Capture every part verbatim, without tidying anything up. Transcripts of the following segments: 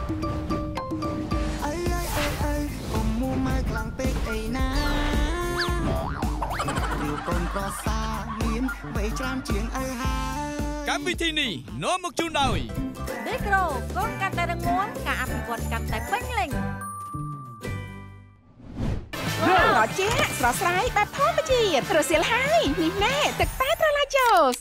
Các vị thi nì nó một chút đời Micro con cắt tay đang muốn cả áp quật cắt tay bánh lình Rõ chế rõ sái bạp thô mà chìa rồi xìa hai ní nè thực tế ra là chốt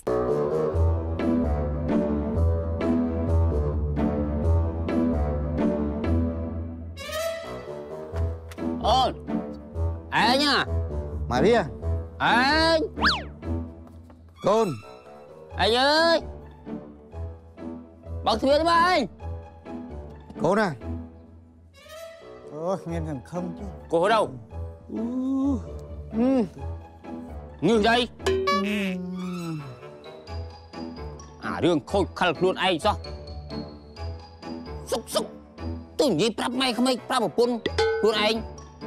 Ôi anh à mà đi à anh con anh ơi bật thuyền mà anh con à ôi nghe thằng không chứ cô ở đâu ừ. Ngừng đây à riêng khôi khăn luôn anh sao xúc xúc tôi nghĩ prap mày không mày prap một quân luôn anh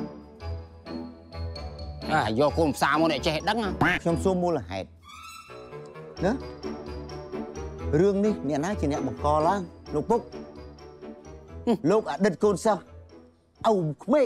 à do con sao mà lại chạy đắng à trong số mua là hẹn nữa rương đi nè nói chuyện nè một co lá lục bút lúc ở đất côn sao âu mày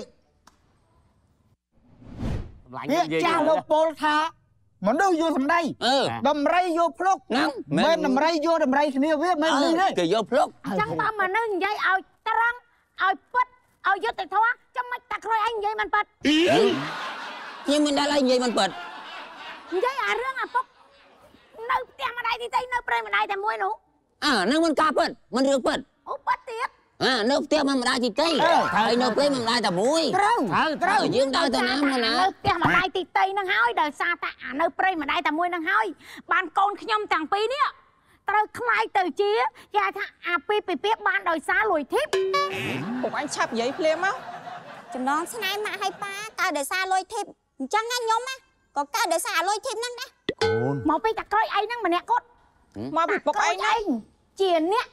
biết cha lô pol tha mà đâu vô thằng đây đầm ray vô plug bên đầm ray vô đầm ray kia biết mấy gì đấy kì vô plug chẳng bao mà nâng dây ao tarang ao put ao vô tịch thoa cho mày tạc rồi anh dây mình bật nhưng mình đã lấy dây mình bật dây à rương à phúc nơi tiền mà đây thì tây nơi pre mà đây thì muối nụ à nơi mình cà bật mình được bật úp bắt tiết à nơi tiền mà đây thì tây thầy nơi pre mà đây là muối ở dương đây tao nám mà nè nơi tiền mà đây thì tây năng hói đời xa ta à nơi pre mà đây là muối năng hói ban con nhom tàng pi nè tao khai từ chia ra thà à pi pi pi ban đời xa lùi thiếp một anh chắp giấy phim á chừng đó xin ai mà hay pa cao đời xa lôi thiếp chẳng anh nhóm á có cao đời xa lôi thiếp năng đã một pi tạc coi ai năng mà nè cốt mà bị bọc anh anh chiền nè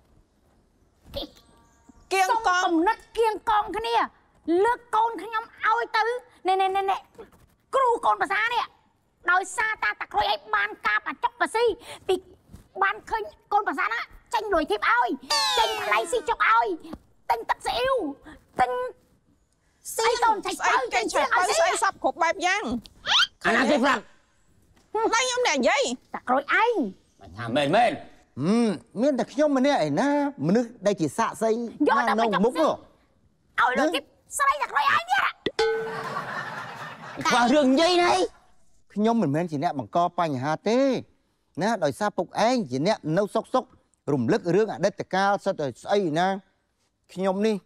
kiêng con cùng nứt kiêng con cái nè lướt con cái nhóm ao tứ nè nè nè nè cru con bà xa nè đời xa ta tạc coi ai ban ca bà chọc bà si vì ban khơi con bà xa nó tranh lùi thiếp ơi tranh lấy si chọc ơi tinh tắc sẽ yêu tinh xây con chạy chơi cái chuyện con xây sập khúc bạp giang anh làm gì phật đây nhóm này vậy tạc rồi anh mày thả mền mền ừ miễn đặc nhóm mà nè na mà nước đây chỉ xạ xây na nông múc rồi ôi rồi cái sao đây tạc rồi anh nhá vào rừng dây này nhóm mình men chỉ nè bằng co pa nhà hà tê nè đòi xa phục anh chỉ nè nấu sốc sốc rùm lức rương ở đất cao sao rồi xây na nhóm đi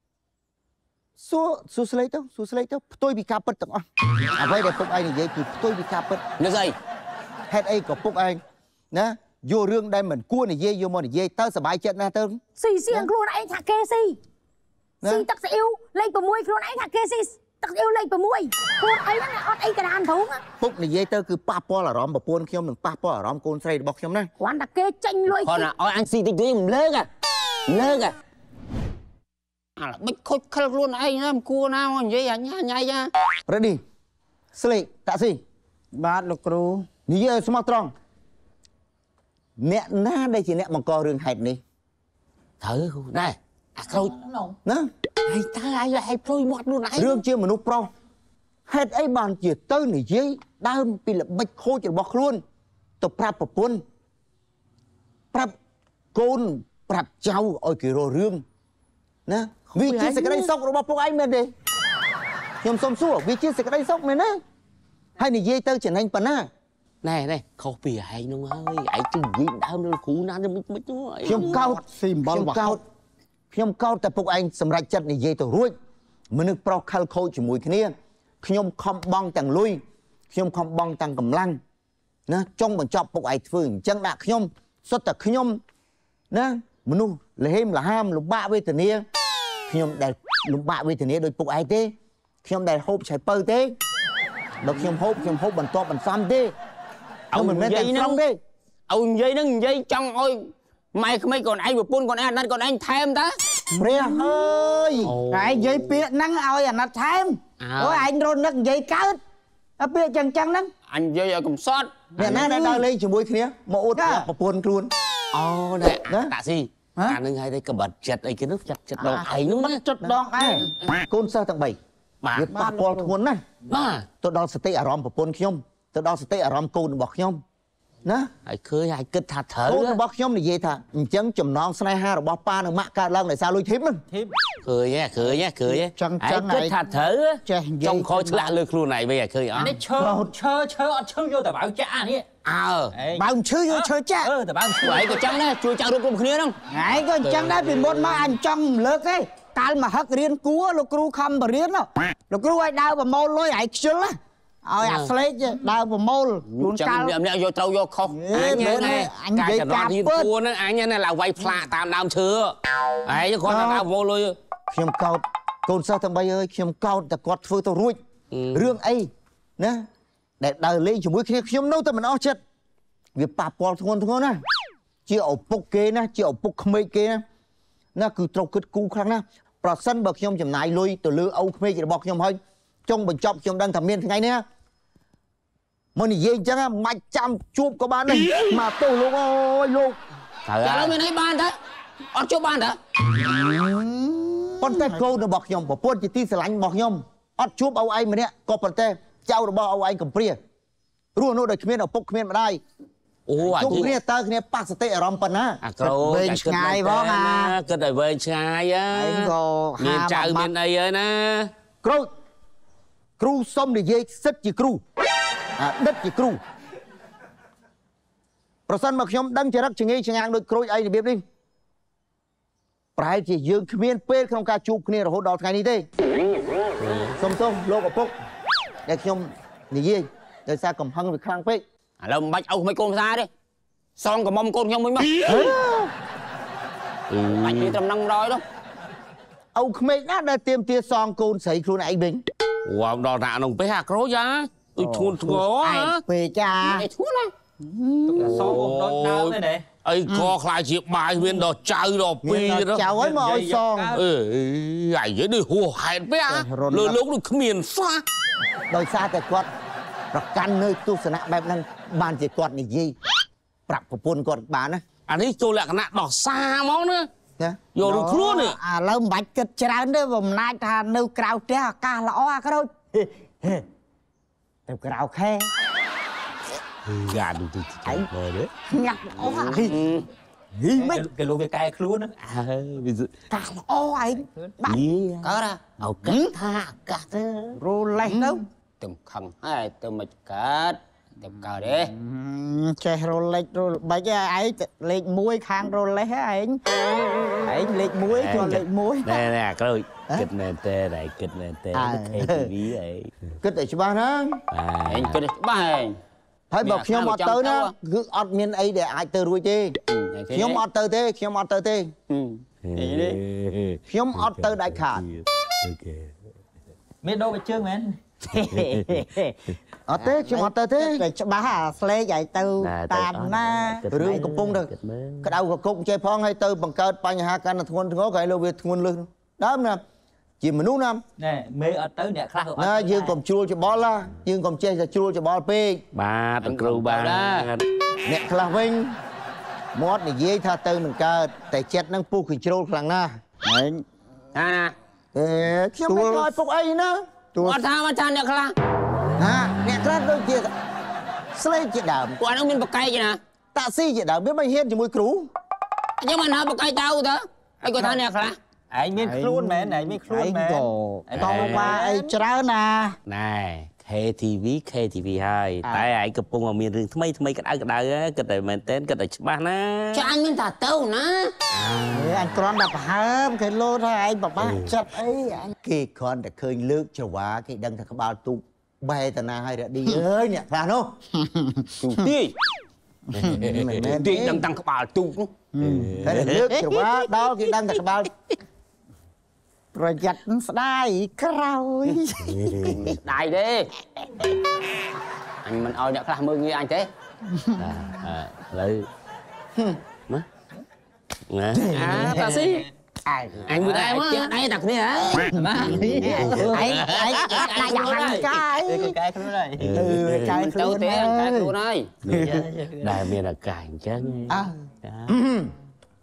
số số lấy đâu số lấy đâu tôi bị cạp bật tao à vậy để phục anh vậy thì tôi bị cạp bật nó dây hết ai có phục anh nè vô rương đây mình cua này dê vô mòn này dê tao sẽ bài chết na tao xì xiềng luôn anh thả kê xì xì tắc sẽ yêu lấy bờ môi luôn anh thả kê xì tắc yêu lấy bờ môi luôn ấy nó là ót ấy cái đàn thú á phục này dê tao cứ pa po là róm bờ pôn khiêm đừng pa po là róm côn say bọc khiêm này quán đặc kê tranh lôi còn là ôi anh xì tinh túy mình lơ kìa lơ kìa à là bích khôi khăn luôn anh em cua nào vậy à nhá nhai nha ready slay tạ gì ba lục cru như vậy smart strong mẹ na đây chỉ mẹ bằng co rương hạt đi thử này à thôi nè ai ta ai là ai phôi mọt luôn này rương chưa mà nút pro hết ấy bàn chỉ tới này dây đam bị là bạch khôi chỉ bọc luôn tập prap bọc quân prap côn prap cháu ôi kiểu rương nè vì chia sẻ cái đây sốc rồi bọc phục anh mình đi nhom xôm xua vì chia sẻ cái đây sốc mình á hay này dây tơ chuyển anh phần á này này không bị ai đâu ơi ai chừng gì đau nó cú nó nó mít mít nó khiêm cao khiêm cao khiêm caoแต่ phục anh សម្រាប់ចិត្តនិយាយទៅរួចមនុស្សប្រុសខលខូចជាមួយគ្នាខ្ញុំខំបងទាំងលុយខ្ញុំខំបងទាំងកម្លាំងណាចង់បញ្ចប់ ពុកឯងធ្វើអញ្ចឹងដាក់ខ្ញុំសុទ្ធតែខ្ញុំណាមនុស្សលហេមលហាមលំបាកវេទនាខ្ញុំដែលលំបាកវេទនាដោយពុកឯងទេខ្ញុំដែលហូបឆៃពៅទេដល់ខ្ញុំហូបខ្ញុំហូបបន្តបន្សំទេông mình dây nó ông dây nó dây trong ôi mày mấy còn anh một pun còn anh còn anh thêm ta bia ơi cái dây bia nắng ơi anh thêm ôi anh rồi nó dây cá ở bia chẳng chẳng nắng anh dây ở cầm sót nè nè nè đòi lên chỉ môi kia một út một pun luôn ồ này tạ gì អានឹងឲ្យតែក្បត់ចិត្តអីគេនោះចិត្តចិត្តដងឯងនោះណាចិត្តដងឯងកូនសិស្សទាំង3 បាទវាប៉ះពាល់ធ្ងន់ណាស់បាទទៅដល់សតិអារម្មណ៍ប្រពន្ធខ្ញុំទៅដល់សតិអារម្មណ៍កូនរបស់ខ្ញុំណាហើយឃើញហើយគិតថាត្រូវកូនរបស់ខ្ញុំនិយាយថាអញ្ចឹងចំណងស្នេហារបស់ប៉ានិងម៉ាក់កើតឡើងដោយសារលុយធីបហ្នឹងធីបឃើញហ៎ឃើញហ៎ឃើញហ៎ចឹងចឹងគិតថាត្រូវចេះនិយាយចង់ខោឆ្លាក់លើខ្លួនឯងវិញឃើញអត់នេះឈើឈើឈើអត់ឈើយកតែបើចាក់នេះអើបើឈឺយកឈើចាក់អឺតែបើឈើឯងក៏ចឹងដែរជួយចាក់រួមរួមគ្នាហ្នឹងឯងក៏អញ្ចឹងដែរពីមុនមកអញចង់លើកទេកាលមកហឹករៀនគួរលោកគ្រូខំបរៀនលោកគ្រូឲ្យដើរប្រមូលលុយឯងខ្ជិលណាឲ្យអាស្លេកដើរប្រមូលជួនចឹងកាលម្នាក់យកត្រូវយកខុសអញហ្នឹងអញនិយាយការពើហ្នឹងអញហ្នឹងឡើងវាយផ្លាកតាមដើមឈើឯងគាត់ថាដើរប្រមូលលុយខ្ញុំកោតកូនសិស្សទាំង3អើយខ្ញុំកោតតែគាត់ធ្វើទៅរួចរឿងអីណាដែលដើរលេងជាមួយគ្នាខ្ញុំនៅតែមិនអស់ចិត្តវាប៉ះពាល់ធ្ងន់ធ្ងរណាស់ជាឪពុកគេណាជាឪពុកក្មេកគេណាណាគឺត្រូវគិតគូរខ្លាំងណាស់ប្រសិនបើខ្ញុំចំណាយលុយទៅលើឪក្មេករបស់ខ្ញុំហើយចុងបញ្ចប់ខ្ញុំដឹងថាមានថ្ងៃនេះមកនិយាយអញ្ចឹងមិនបាច់ចាំជួបក៏បានដែរមកទៅលោកអើយលោកតែឥឡូវមានអីបានទេអត់ជួបបានទេប៉ុន្តែកូនរបស់ខ្ញុំប្រពន្ធជាទីស្រឡាញ់របស់ខ្ញុំអត់ជួបឪឯងម្នាក់ក៏ប៉ុន្តែចៅរបស់ឪឯងកំព្រារស់នៅដោយគ្មានឪពុកគ្មានម្ដាយអូអាជួបគ្នាតើគ្នាប៉ះសតិអារម្មណ៍ប៉ុណ្ណាអាក្រូវែងឆ្ងាយផងអាគិតឲ្យវែងឆ្ងាយឯងក៏មានចៅមានអីហើយណាគ្រូគ្រូសុំនិយាយសិទ្ធជាគ្រូអាដិតជាគ្រូប្រសិនមកខ្ញុំដឹងចរិតឆ្ងាយឆ្ងាងដូចគ្រូអីរបៀបនេះប្រហែលជាយើងគ្មានពេលក្នុងការជួបគ្នារហូតដល់ថ្ងៃនេះទេសុំទោសលោកឪពុកដែលខ្ញុំនិយាយដោយសារកំហឹងវាខ្លាំងពេកឥឡូវមិនបាច់អោសមិនកូនផ្សារទេសងកំមុំកូនខ្ញុំវិញមកបាច់មានត្រឹមហ្នឹងម្ដងទៅឪក្មេកណាដែលទៀមទាសងកូនស្រីខ្លួនឯងវិញវ៉ាដល់ណាក្នុងពេះអាក្រូចាអ៊ុយធួនធ្ងរឯងពេចាឯធួនណាសងដូចដើមទេអីក៏ខ្លាចជាបាយមានដល់ចៅដល់ពីរចៅហើយមកឲ្យសងអេអាយនេះហួសហេតុពេះលើលោកនឹងគ្មានសោះដោយសារតែគាត់ប្រកាន់នៅទស្សនៈបែបហ្នឹងបានជាគាត់និយាយប្រាប់ប្រពន្ធគាត់បានណាអានេះចូលលក្ខណៈដោះសារហ្មងណាណាយករួចខ្លួននេះឥឡូវមិនបាច់គិតច្រើនទេបំណាចថានៅក្រៅផ្ទះអាកាសល្អអាក្រូចទៅក្រៅខែយ៉ាដូចទៅមើលទេញ៉ាក់អូហីហីមិនគេលោកវាកែខ្លួនហ្នឹងអើវាកាសល្អឯងបាច់កើតឱកាសថាឱកាសទៅរលេសទៅទៅខឹងហើយទៅមិនកើតទៅកើតទេចេះរលេសរបាច់ឯងលេខមួយខាងរលេសឯងឯងលេខមួយជាប់លេខមួយណែណែអាក្រូចគិតមែនតើឯងគិតមែនតើ K T V អីគិតតែច្បាស់ណាឯងគិតច្បាស់ឯងហើយបើខ្ញុំអត់ទៅណាគឺអត់មានអីដែលអាចទៅរួចទេខ្ញុំអត់ទៅទេខ្ញុំអត់ទៅទេខ្ញុំអត់ទៅដាច់ខាតមានដូរបិជើងមែនអត់ទេខ្ញុំអត់ទៅទេតែច្បាស់អាស្លេកឲ្យទៅតាមណារឿងកំពុងទៅក្តៅកគុកចេះផងហើយទៅបង្កើតបញ្ហាកាន់តែធ្ងន់ធ្ងរក៏ឲ្យលើវាធ្ងន់លឹះដើមណាជាមនុស្សណាណែមេអត់ទៅអ្នកខ្លះក៏អត់ណាយើងកុំជ្រួលច្បល់ណាយើងកុំចេះតែជ្រួលច្បល់ពេកបាទគ្រូបាទអ្នកខ្លះវិញមាត់និយាយថាទៅមិនកើតតែចិត្តនឹងពុះកញ្ជ្រោលខ្លាំងណាស់ឯងណាអេខ្ញុំមិនខ្លាចពុកអីណាអត់ថាមកចាអ្នកខ្លះណាអ្នកខ្លះដូចជាស្លេកជាដើមគាត់នឹងមានបកែកណាតាក់ស៊ីជាដើមវាមិនហ៊ានជាមួយគ្រូអញ្ចឹងមិនហៅបកែកទៅទៅហើយគាត់ថាអ្នកខ្លះឯងមានខ្លួនមែនឯងមានខ្លួនមែនក៏តមកអីច្រើនណាណែ K T V K T V ហើយតែឯងកំពុងមានរឿងថ្មីថ្មីក្តៅក្តៅគិតតែមែនតើគិតតែច្បាស់ណាចាអញមានថាទៅណាអញគ្រាន់តែប្រហើមគេលោថាឯងបបាក់ចិត្តអីអញគេគ្រាន់តែឃើញលើកច្រវាគេដឹងថាក្បាលទូកបែតាណាហើយរឌីអើយអ្នកខ្លះនោះទូទាយមិនមែនទាយដឹងតាំងក្បាលទូកនោះតែលើកច្រវាដល់គេដឹងតែក្បាលប្រយ័ត្នស្ដាយក្រោយដៃទេអញមិនឲ្យអ្នកខ្លះមើលងាយអញទេឥឡូវមកណាអាតាស៊ីអញមួយដែរមកដៃតាគ្នាហ៎បាទឯងឯងដាក់យ៉ាងហ្នឹងកាយគេកែខ្លួនហើយអឺកាយខ្លួនទៅទេកែខ្លួនហើយដែលមានអាកាសអញ្ចឹងអើក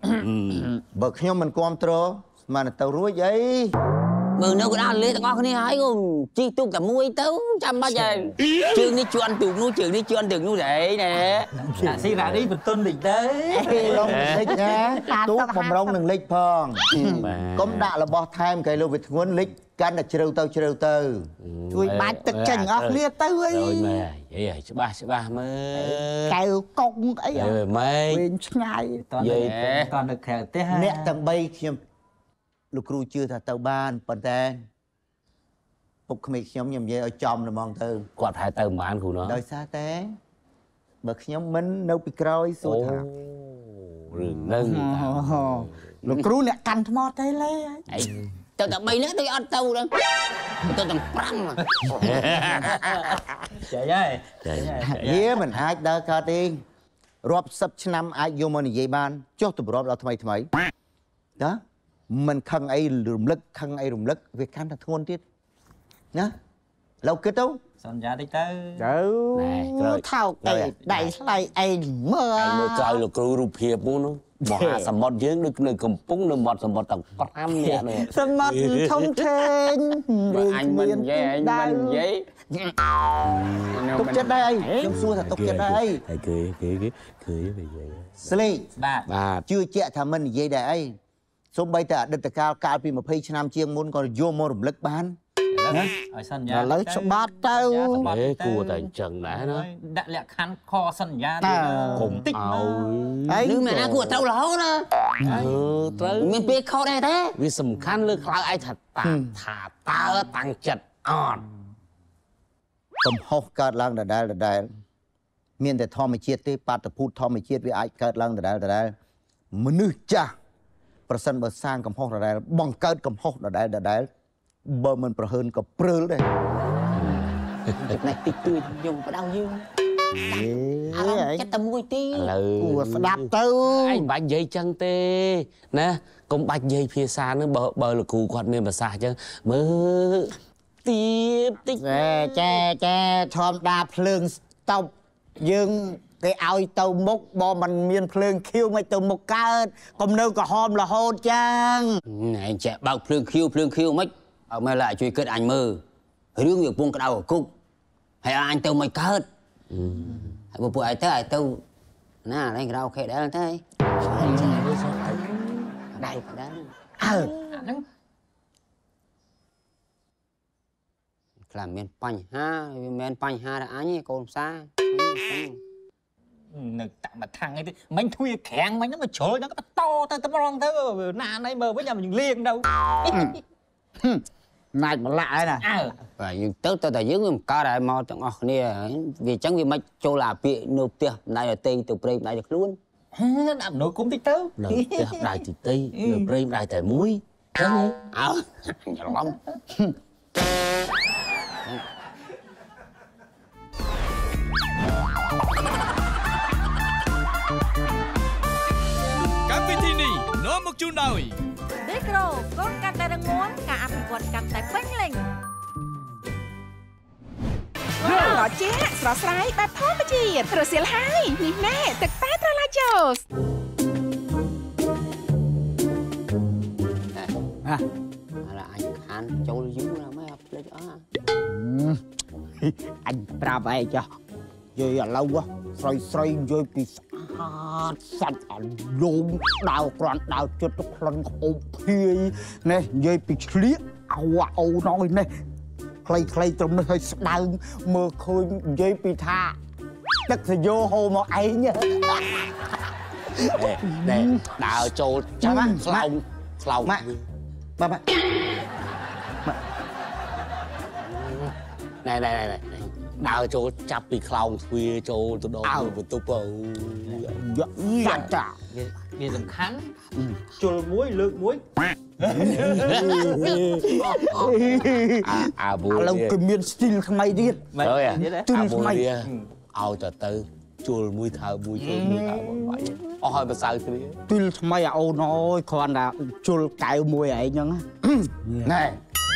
បើខ្ញុំមិនគ្រប់គ្រងស្មានទៅរួចអីមើលនៅកណ្ដាលលេទាំងអស់គ្នាហើយជីទូកតែមួយទៅចាំបាច់ហើយជើងនេះជន់ទូកនោះជើងនេះជន់ទូកនោះទេណែ Dạ xí ra điបន្ទន់តិចទៅឡងលេខណាទូកបំរុងនឹងលេខផងកុំដាក់របស់ថែមគេលោកវិធ្ងន់លេខកាន់តែជ្រៅទៅជ្រៅទៅជួយបាច់ទឹកចេញអស់គ្នាទៅអី rồi mẹ vậy rồiច្បាស់ច្បាស់មើលកែវកុកអី vậyម៉េចវិញឆ្ងាយតោះតោះនៅក្រៅទេហ่าអ្នកទាំងបីខ្ញុំលោកគ្រូជឿថាទៅបានប៉ុន្តែពុកក្មេងខ្ញុំខ្ញុំនិយាយឲ្យចំហ្មងទៅគាត់ប្រហែលទៅប្រហែលគ្រូណោះដោយសារតែបើខ្ញុំមិននៅពីក្រោយសួរថារឿងហ្នឹងលោកគ្រូអ្នកកាន់ថ្មទេលេអីទៅតែបីនាក់ដូចអត់ទៅដល់ទៅទាំង5 ចាហើយហៀមិនអាចដើរកើតទេរាប់សិបឆ្នាំអាចយកមកនិយាយបានចុះទម្រាំដល់ថ្មីថ្មីណាមិនខឹងអីរំលឹកខឹងអីរំលឹកវាកាន់តែធ្ងន់ទៀតណាលោកគិតទៅសន្យាតិចទៅទៅថោកអីដៃស្លៃឯងមើលឯងមើលក្រោយលោកគ្រូរូបភាពនោះនោះមហាសមុទ្រយើងដូចនៅកំពុងនៅមាត់សមុទ្រទាំង5នាក់នេះសមុទ្រធំធេងអញមិននិយាយអញមិននិយាយទុកចិត្តដែរអីខ្ញុំសួរថាទុកចិត្តដែរអីហើយគឺគឺគឺនិយាយស្លេកបាទបាទជឿជាក់ថាមិននិយាយដែរអីសូម្បីតែអតីតកាលកាលពី20ឆ្នាំជាងមុនក៏យកមករំលឹកបានឲ្យសន្យាឥឡូវច្បាប់ទៅអេគួរតែអញ្ចឹងដែរណាដាក់លក្ខខណ្ឌខសន្យាទៅកុំតិចឲ្យអីឬមែនណាគួរត្រូវរហូតណាអឺត្រូវមានពេលខុសដែរទេវាសំខាន់លើខ្លៅឯងថាតាថាតើតាំងចិត្តអត់កំហុសកើតឡើងដដែលដដែលមានតែធម្មជាតិទេបាតុភូតធម្មជាតិវាអាចកើតឡើងដដែលដដែលមនុស្សចាស់ប្រសិនបើសាងកំហុសដដែលបង្កើតកំហុសដដែលដដែលបើមិនប្រហើនក៏ព្រើលដែរណែតិចតួចខ្ញុំបដៅយើងអរចិត្តតែមួយទីឥឡូវគួរស្ដាប់ទៅឯងមិនបាច់និយាយចឹងទេណាកុំបាច់និយាយភាសានឹងបើបើលោកគ្រូគាត់មានប្រសាសន៍ចឹងមើលទៀតតិចចេចេធម្មតាភ្លើងស្តុបយើងគេឲ្យទៅមុខបើមិនមានភ្លើងខៀវមិនទៅមុខកើតកុំនៅក្រហមរហូតចឹងឯងចេះបើកភ្លើងខៀវភ្លើងខៀវមិនអត់មែនឡើយជួយគិតអញមើលរឿងវាកំពុងក្តៅគុកហើយអញទៅមិនកើតហើយបើពួកឯងទៅឯងទៅណាឯងក្រៅខេដែរទៅដៃដែរអើហ្នឹងខ្លះមានបញ្ហាវាមិនមែនបញ្ហាដល់អញទេកូនផ្សានៅតាក់មកថាំងអីទេមិញធួយក្រាំងមិញហ្នឹងមកជ្រុលហ្នឹងក៏តទៅតែម្ដងទៅណាណៃមើលវិញតែយើងលៀងទៅណាច់ម្លាក់ហើយណាអើបាទយើងទៅទៅតែយើងវាមិនកើតហើយមកទាំងអស់គ្នាវាអញ្ចឹងវាមិនចូលអាពាកនៅផ្ទះម្ដាយទៅទៅព្រៃម្ដាយទៅខ្លួនដាក់មនុស្សគុំតិចទៅនៅផ្ទះម្ដាយទីទីនៅព្រៃម្ដាយតែមួយចឹងអើច្រឡំកម្មវិធីនេះនាំមកជូនដោយឌីក្រូកូនកាន់តែរងមាំការអភិវឌ្ឍកាន់តែពេញលេញត្រជាក់ស្រស់ស្រាយបែបធម្មជាតិរសៀលហើយនេះណែទឹកតែត្រឡាចូសអាឡាអញខានចូលយូរណាស់មែនអត់ភ្លេចអស់អញប្រាប់ឯងចុះនិយាយឥឡូវស្រីស្រីនិយាយពីស្អាតសាច់អលូមដាវក្រាន់ដាវជិតក្លិនក្អមភាយនេះនិយាយពីឆ្លៀកអោអូនអើយនេះខ្លីខ្លីត្រឹមនេះឲ្យស្ដើងមើលឃើញនិយាយពីថាទឹកសយោហូរមកឯងដែលដើរចូលចាំខ្លោងខ្លោងម៉ាក់បាទបាទណែណែណែដើរចូលចាប់ពីខ្លោងទ្វារចូលទៅដល់បន្ទប់ទៅយ៉ាចាវាសំខាន់ជុលមួយលើកមួយអាប៊ូឥឡូវគេមានស្ទីលថ្មីទៀតមែនអើយទូលអាប៊ូថ្មីវាឲ្យទៅទៅជុលមួយថើមួយជុលមួយថើមួយបាច់អស់ហើយប្រសើរគ្នាទូលថ្មីអាអូនអើយគ្រាន់តែជុលកៅមួយឯងហ្នឹងណែ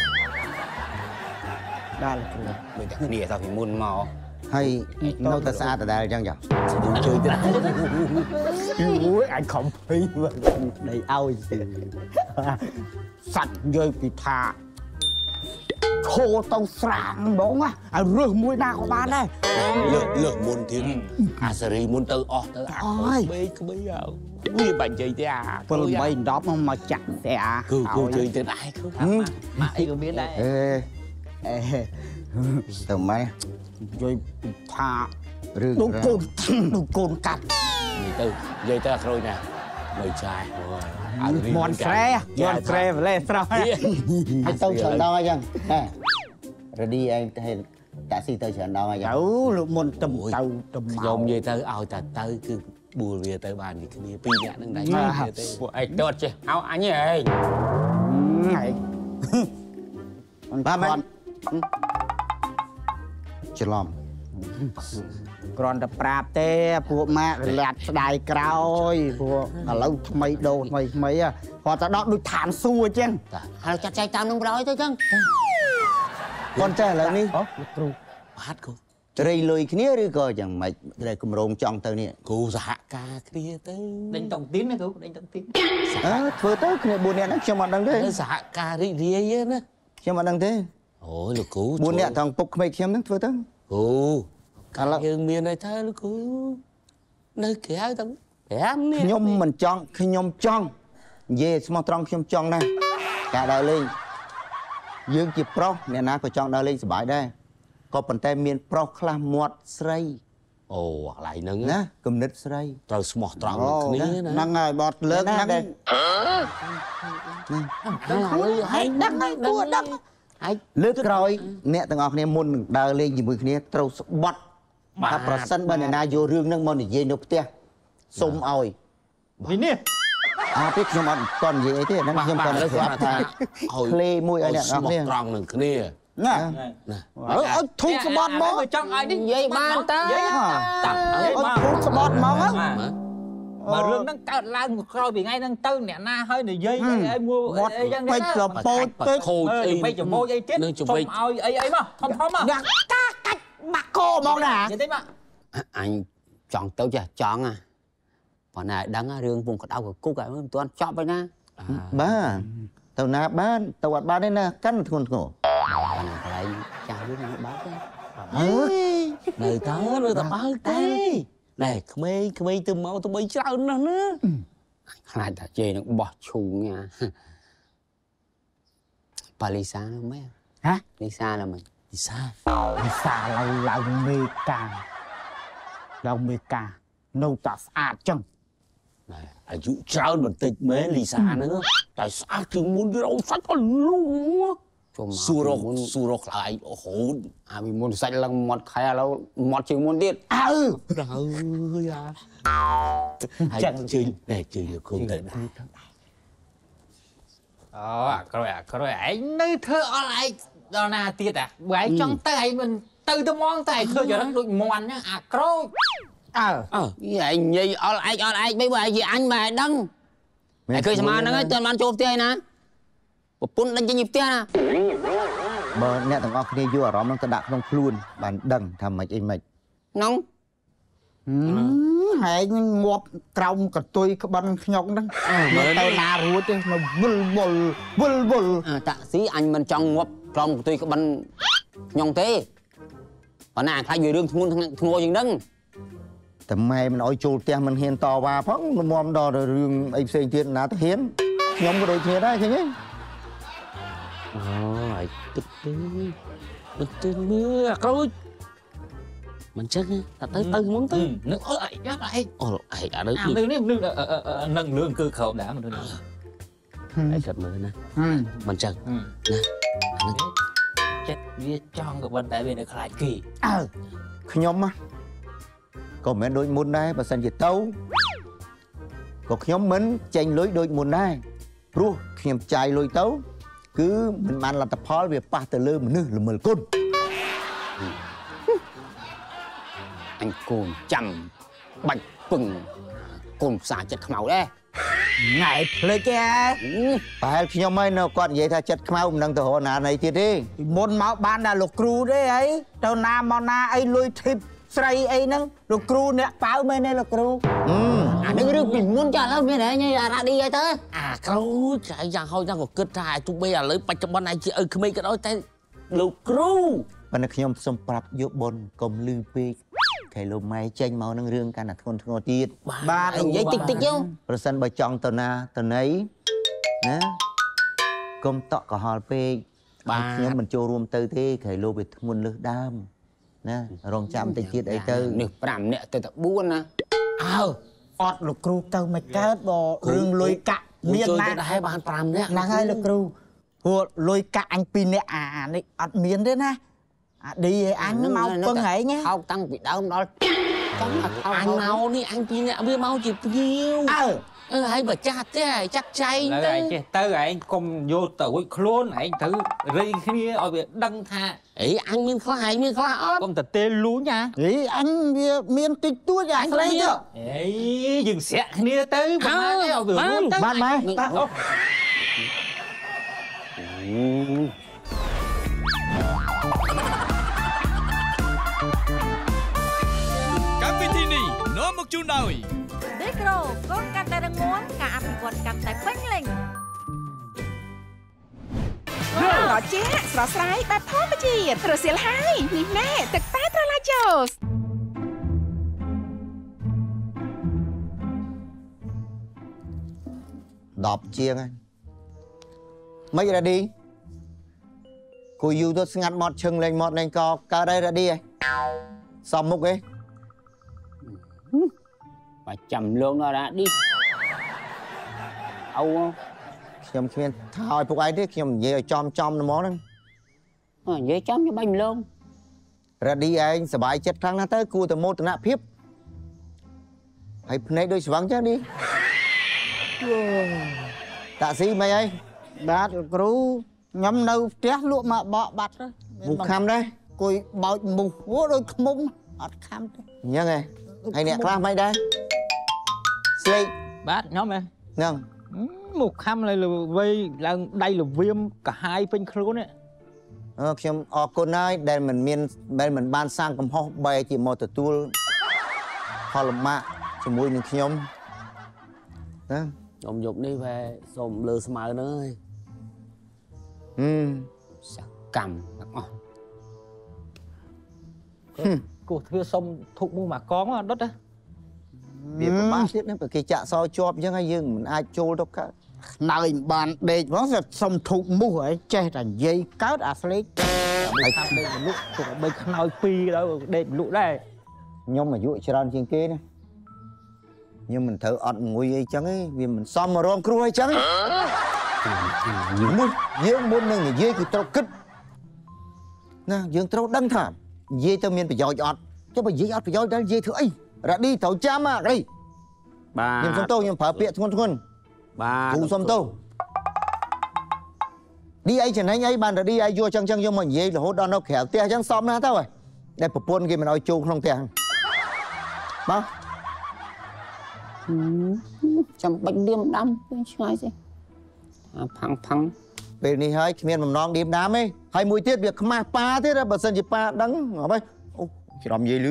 ដល់គ្រូដូចតែគ្នាតពីមុនមកហើយនៅតែស្អាតដដែលអញ្ចឹងចាជួយទៀត ui anh không phi mà đây ao gì sạch rơi bị thả khô tông sẵn bóng á à rửa mũi nào của bạn đây lược lược muốn tiếng à sari muốn từ ọ từ à bây cứ bây giờ như bạn chơi thế à phần bây đó mà chặt sẽ cứ cứ chơi thế này cứ mà ai cũng biết đấy ê tầm mấy rồi thả đúng cồn đúng cồn cắt từ dây ta rồi nè mày trai mòn xe mòn xe và lên sao hay tao chọn đâu anh nè rồi đi anh hay đã xin tao chọn đâu anh cháu lúc môn tầm tàu tầm dòng dây tao ao ta tới cứ bùa về tới bàn thì cái pi nhẹ đang đánh ai tốt chứ ao anh nhỉ này ba mẹ chờ làm còn đập rạp têពួកម៉ាក់លាត់ស្ដាយក្រោយពួកឥឡូវថ្មីដូរថ្មីថ្មីគាត់ទៅដល់ដូចឋានសួគ៌អញ្ចឹងហើយចាត់ចែងតាមនឹងប្រយទៅអញ្ចឹងគាត់ចេះឥឡូវនេះអូគ្រូបាត់គូត្រីលុយគ្នាឬក៏យ៉ាងម៉េចតែគម្រោងចង់ទៅនេះគូសហការគ្នាទៅដេញតុងទីនណាគ្រូដេញតុងទីនអើធ្វើទៅគ្នាបួននាក់ហ្នឹងខ្ញុំអត់ដឹងទេសហការរីករាយណាខ្ញុំអត់ដឹងទេអូយលោកគ្រូបួននាក់ថងពុកក្មេងខ្ញុំហ្នឹងធ្វើទៅគូឥឡូវយើងមានន័យថាលោកគ្រូនៅក្រៅទៅប្រាំនេះខ្ញុំមិនចង់ខ្ញុំចង់និយាយស្មោះត្រង់ខ្ញុំចង់ណាស់ការដើរលេងយើងជាប្រុសអ្នកណាក៏ចង់ដើរលេងសប្បាយដែរក៏ប៉ុន្តែមានប្រុសខ្លះមាត់ស្រីអូកន្លែងហ្នឹងណាគំនិតស្រីត្រូវស្មោះត្រង់នឹងគ្នាណាហ្នឹងហើយបត់លើកហ្នឹងហ្នឹងហើយដឹងហើយគួរដឹងហើយលើកក្រោយអ្នកទាំងអស់គ្នាមុននឹងដើរលេងជាមួយគ្នាត្រូវស្បត់ថាប្រសិនបើអ្នកណាយករឿងហ្នឹងមកនិយាយនៅផ្ទះសុំឲ្យនេះអាពេលខ្ញុំអត់តន់និយាយអីទេហ្នឹងខ្ញុំគាត់ស្រាប់ថាក្លេមួយឲ្យអ្នកនរគ្នាត្រង់នឹងគ្នាណាណាអត់ធូបស្បត់មកចង់ឲ្យនេះនិយាយបានតើតាអត់ធូបស្បត់មកបើរឿងហ្នឹងកើតឡើងក្រោយពីថ្ងៃហ្នឹងទៅអ្នកណាហើយនិយាយអីមួយអីចឹងពេជ្រប្រពោចពេជ្រខូចអីពេជ្រប្រពោចអីទៀតសុំឲ្យអីអីមកធំធំមកអ្នកកាកាច់បាក់កោមកណានិយាយទៅមកអញចង់ទៅចេះចង់ហ่ะប៉ុន្តែដឹងរឿងពងក្តៅកគុកហើយមិនទាន់ចប់ហើយណាបាទទៅណាបានទៅអត់បានទេណាកាន់ធ្ងន់ធ្ងរប៉ុន្តែកន្លែងចាស់វិញមិនបានទេអើយនៅតើនៅតើបើទេណែក្មេងក្មេងទៅមកទៅបីច្រើនណាស់ណាខ្លាចតែជេនឹងបោះឈូងណាប៉ាលីសាមែនហ៎លីសាណាមិនលីសាលីសាឡើងឡើងមេកាឡើងមេកានៅតែស្អាតចឹងណែអាយុច្រើនបន្តិចមែនលីសាហ្នឹងតែស្អាតជាងមុនគេរោសាច់ក៏លូជុំស៊ូរកស៊ូរកខ្លាយអូហូអាពីមុនសាច់ឡើងមាត់ខែឥឡូវមាត់ជាងមុនទៀតអើអើយអាចឹងជិញណែជិញលោកគ្រូទៅដែរអូអាក្រោយអាក្រោយឯងនៅធ្វើអល់ឯងដល់ណាទៀតអាបើឯងចង់ទៅឯងមិនទៅទៅហ្មងតែឃើញយ៉ាងហ្នឹងដូចមន់ហ្នឹងអាក្រោយអើអើឯងនិយាយអល់ឯងអល់ឯងបីបើឯងជាអញមិនឯងដឹងឯងឃើញស្មានហ្នឹងហើយតើបានចូលផ្ទះឯណាប្រពន្ធដេញចេញពីផ្ទះណាបើអ្នកទាំងអស់គ្នាយកអារម្មណ៍ហ្នឹងទៅដាក់ក្នុងខ្លួនបានដឹងថាមិនអីមិនហ្នឹងហែងងាប់ក្រោមកតុយក្បិនខ្ញុកហ្នឹងទៅណារួចទេនៅវិលវល់វិលវល់តាក់ស៊ីអញមិនចង់ងាប់ក្រោមកតុយក្បិនខ្ញុំទេប៉ុន្តែខ្លាចវារឿងធ្ងន់ធ្ងរជាងហ្នឹងតែម៉ែមិនអោយចូលផ្ទះមិនហ៊ានតវ៉ាផងលំមដល់រឿងអីផ្សេងទៀតណាទៅហ៊ានខ្ញុំក៏ដូចគ្នាដែរឃើញទេអូយទឹកទេមិនទៅមើលអាក្រូចមិនចឹងតែទៅទៅហ្មងទៅនឹងអើអីយ៉ាប់អីអូអីអានេះអានេះនឹងនឹងលឿងគឺក្រោមដែរមិនដឹងអីគិតមើលណាមិនចឹងណាអានេះចិត្តវាចង់ក៏ប៉ុន្តែវានៅខ្លាចគេអើខ្ញុំក៏មិនមែនដូចមុនដែរបើសិនជាទៅក៏ខ្ញុំមិនចេញលុយដូចមុនដែរព្រោះខ្ញុំចាយលុយទៅគឺមិនបានលទ្ធផលវាប៉ះទៅលើមនុស្សល្មើលគុណអញកូនចាំបាច់ពឹងកូនផ្សារចិត្តខ្មៅដែរថ្ងៃភ្លេចទេប្រហែលខ្ញុំហើយនៅគាត់និយាយថាចិត្តខ្មៅមិនដឹងទៅរកណាណីទៀតទេពីមុនមកបានតែលោកគ្រូទេអីទៅណាមកណាអីលុយធីបស្រីអីហ្នឹងលោកគ្រូអ្នកប៉ៅមែនទេលោកគ្រូអអានឹងរឿងពីមុនចាឥឡូវមានហើយអារ៉ាឌីអីទៅអាគ្រូចៃយ៉ាងហោចណាស់ក៏គិតថាទោះបីឥឡូវបច្ចុប្បន្នឯងជាឪក្មេងក៏ដោយតែលោកគ្រូប៉ុន្តែខ្ញុំសូមប្រាប់យកបុណ្យកុំលឺពេកខែលោកម៉ែចេញមកនឹងរឿងកាន់តែធ្ងន់ធ្ងរទៀតបាទនិយាយតិចតិចទៅប្រសិនបើចង់ទៅណាទៅណីណាកុំតក់កុហលពេកបាទខ្ញុំមិនចូលរួមទៅទេខែលោកវាធ្ងន់លើសដើមណារងចាំតិចទៀតអីទៅនេះប្រាំនាក់ទៅតែបួនណាអើអត់លោកគ្រូទៅមិនកើតបើរឿងលុយកាក់មានណាទៅដែរបានប្រាំនាក់ហ្នឹងហើយលោកគ្រូព្រោះលុយកាក់អញពីរនាក់អានេះអត់មានទេណាអាឌីឯអញមកពឹងឯងហៅតាំងពីដើមដល់ចាំអញមកនេះអញពីរនាក់វាមកជាភ្ញៀវអើអឺហើយបើចាស់ទេចាក់ចែងទៅឯងចេះទៅឯងកុំយកទៅរួចខ្លួនឯងត្រូវរីគ្នាឲ្យវាដឹងថាអីអញមានខ្លះឯងមានខ្លះអត់កុំទៅទេលូញណាអីអញវាមានតិចតួចអញស្លេងទៅអីយើងស្រាក់គ្នាទៅប៉ុណ្ណាឲ្យវារួចទៅបានម៉ែកម្មវិធីនេះនាំមកជូនដោយ Decro កូនកាន់តែរឹងមាំការអភិវឌ្ឍកាន់តែពេញលេញត្រជាក់ស្រស់ស្រាយបែបធម្មជាតិរសៀលហើយនេះណែទឹកតែត្រឡាចូសដប់ជាងហើយមិនរ៉ាឌីគូយូទៅស្ងាត់មាត់ឈឹងលេងមាត់លេងកកើតហើយរ៉ាឌីហ៎សំមុខឯង bà chầm luôn đó đã đi âu ខ្ញុំគ្មានថាឲ្យពួកឯងទេខ្ញុំនិយាយឲ្យចំចំហ្មងហ្នឹងនិយាយចំchoបាញ់ម្លងរ៉ាឌីឯងសប្បាយចិត្តខ្លាំងណាស់ទៅគួរតែមោទនភាពហើយភ្នែកដូចស្វឹងចឹងនេះតាស៊ីមិនអីបាទលោកគ្រូខ្ញុំនៅផ្ទះលក់មកបកបាត់មុខខំដែរគួយបោចមុខអូដូចខ្មុំអត់ខំទេអញ្ចឹងហ៎ហើយអ្នកខ្លះមិនដែរស្លេកបាទខ្ញុំហ៎ហ្នឹងមុខខំលើវ័យឡើងដៃលវៀមកាហាយពេញខ្លួននេះអឺខ្ញុំអរគុណហើយដែលមិនមានដែលមិនបានសាងកំហុសបែរជាមកទទួលផលលំបាកជាមួយនឹងខ្ញុំណាខ្ញុំយកនេះវ៉ែសូមលើស្មៅហ្នឹងហើយហឹមសកម្មទាំងអស់គោះធ្វើសុំធុកមួយមកកងដុតណាវាពិបាកទៀតណាបើគេចាក់សោជាប់អញ្ចឹងហើយយើងមិនអាចចូលទៅកើតណើមិនបានដេកផងសុំធុកមូសហើយចេះតែនិយាយកើតអាស្លេកហើយខាងដេកលក់ទៅបីខ្នើយពីរដល់ដេកលក់ដែរខ្ញុំអាយុច្រើនជាងគេណាខ្ញុំមិនត្រូវអត់ងុយអីចឹងទេវាមិនសមមករងគ្រោះអីចឹងមុនយើងមុននឹងនិយាយគឺត្រូវគិតណាយើងត្រូវដឹងថានិយាយទៅមានប្រយោជន៍អត់ចុះបើនិយាយអត់ប្រយោជន៍ដល់និយាយធ្វើអីរ៉ាឌីត្រូវចាំហ่ะកីបាទខ្ញុំសុំទោសខ្ញុំប្រើពាក្យធ្ងន់ធ្ងរបាទគ្រូសុំទោសឌីអីចំណេញអីបានរ៉ាឌីអីយកចឹងចឹងយកមកនិយាយរហូតដល់នៅក្រៅផ្ទះចឹងសមណាស់ទៅហើយដែលប្រពន្ធគេមិនឲ្យចូលក្នុងផ្ទះបាទចាំបាច់ឌៀមដាំពេលឆ្ងាយទេផាំងផាំងពេលនេះហើយគ្មានបំណងឌៀមដាំទេហើយមួយទៀតវាខ្មាស់ប៉ាទៀតបើសិនជាប៉ាដឹងហ៎អូច្រំនិយាយលឺ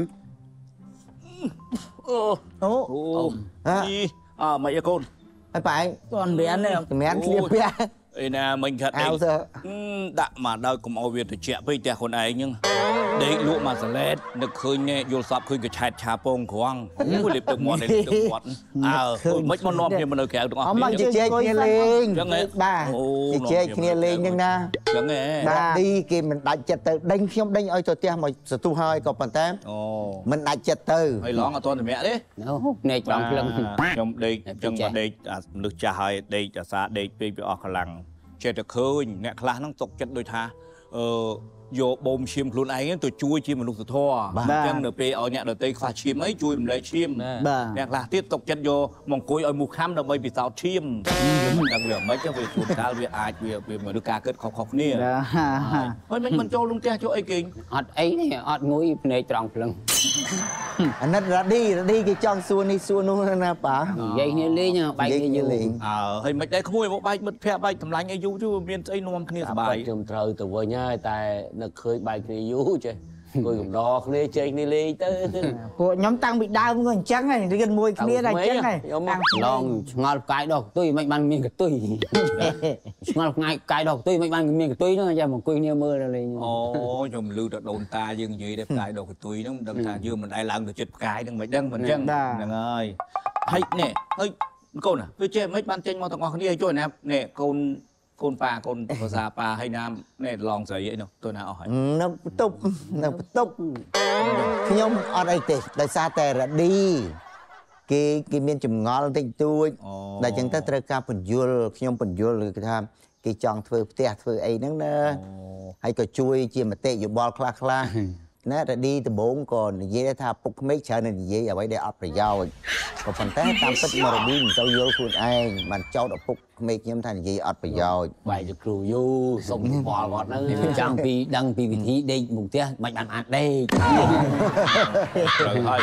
អូអូអូអីអើមិនអីកូនហើយប៉ែឯងគាត់មានទេមិនមែនឃ្លៀបពាក់អីណាមិញខាត់ដេកដាក់មកដល់កុំឲ្យវាត្រជាក់ពេកផ្ទះខ្លួនឯងហ្នឹងដេកលក់មកសឡេតនឹកឃើញយល់សពឃើញកឆែតឆាពងក្រងអូលេបទឹកមាត់លេបទឹកមាត់អើមិនមកនាំគ្នាមកនៅក្រៅទាំងអស់គ្នាមកជជែកគ្នាលេងចឹងហ៎បាទជជែកគ្នាលេងហ្នឹងណាចឹងហ៎បាទឌីគេមិនដាច់ចិត្តទៅដេញខ្ញុំដេញឲ្យទៅផ្ទះមកសន្ទុះហើយក៏ប៉ុន្តែអូមិនដាច់ចិត្តទៅហើយឡងអត់ទាន់សម្រាប់ទេណែត្រង់ភ្លឹងខ្ញុំដេកចឹងមកដេកមនុស្សចាស់ហើយដេកអាសាដេកពេកវាអស់កម្លាំងចេះតែឃើញអ្នកខ្លះហ្នឹងຕົកចិត្តដូចថាអឺយកបូមឈាមខ្លួនឯងទៅជួយជាមនុស្សធម៌អញ្ចឹងនៅពេលឲ្យអ្នកដទៃខ្វះឈាមអីជួយរំលែកឈាមអ្នកខ្លះទៀតຕົកចិត្តយកមកអង្គុយឲ្យមូសខាំដើម្បីពិសោធន៍ឈាមមិនដឹងវាមិនចឹងវាជួនកាលវាអាចវាវាមនុស្សការគិតខុសៗគ្នាហើយមិនមិនចូលក្នុងផ្ទះចូលអីគេអត់អីទេអត់ងុយភ្នែកត្រង់ភ្លឹងអាណិតរ៉ាឌីរ៉ាឌីគេចង់សួរនេះសួរនោះណាប៉ានិយាយគ្នាលេងបែកគ្នាលេងអើហើយមិនដែរក្មួយមកបែកមិត្តភ័ក្តិបែកតម្លាញអីយូរទៅមានស្អីនាំគ្នាសប្បាយខ្ញុំត្រូវទៅវិញហើយតែនឹកឃើញបែកគ្នាយូរចេះ Người cũng đo đi chơi đi đi tới. Của nhóm tăng bị đau người trắng này đi gần môi kia này trắng này. Lòng ngon cái độc tôi mạnh ban miên cái tôi. Ngon ngay cái độc tôi mạnh ban miên cái tôi nó ra một quên nhiều mơ rồi lên. Ồ, chồng lưu được đồn ta dương gì đẹp cái độc cái tôi nó đâm ta dương mình đại lang được chết cái đừng mày đăng mình chân. Đừng ơi. Hay nè, ơi cô nè, với chơi mấy ban tranh mong thằng ngon đi chơi nè, nè con con pa con già pa hay nam nè lòng giấy vậy nào tôi nào hỏi. Nó tục, nó tục. Nhưng ở đây thì đại sa tè là đi. Cái cái miền chùm ngon tinh tôi. Đại chẳng ta trời ca phần dưa, nhưng phần dưa cái tham cái chọn thưa tè thưa ấy nắng nè. Hay có chui chia mà tệ dù bò khla khla. Nè đã đi từ bốn còn dễ tha phục mấy chờ nên dễ ở đây để ấp phải giao. Còn phần té tam tích mà đi mình giao vô khuôn ai mà cháu đã phục mấy nhóm thành gì ấp phải giao. Bài được rù vô sống bò gọt nó chẳng vì đăng vì vị trí đây mục tiêu mạnh bạn ăn đây. Rồi thôi.